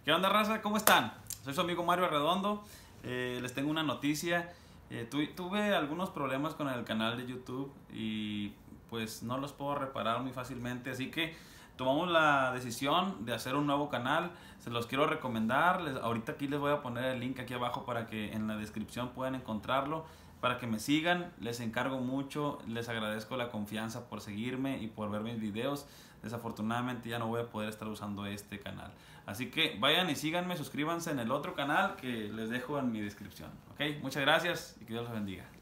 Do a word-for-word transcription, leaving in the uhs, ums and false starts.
¿Qué onda, raza? ¿Cómo están? Soy su amigo Mario Arredondo. Eh, les tengo una noticia. Eh, tu, tuve algunos problemas con el canal de YouTube y pues no los puedo reparar muy fácilmente, así que tomamos la decisión de hacer un nuevo canal. Se los quiero recomendar. Les, ahorita aquí les voy a poner el link aquí abajo para que en la descripción puedan encontrarlo, para que me sigan. Les encargo mucho, les agradezco la confianza por seguirme y por ver mis videos. Desafortunadamente ya no voy a poder estar usando este canal, así que vayan y síganme, suscríbanse en el otro canal que les dejo en mi descripción. Ok, muchas gracias y que Dios los bendiga.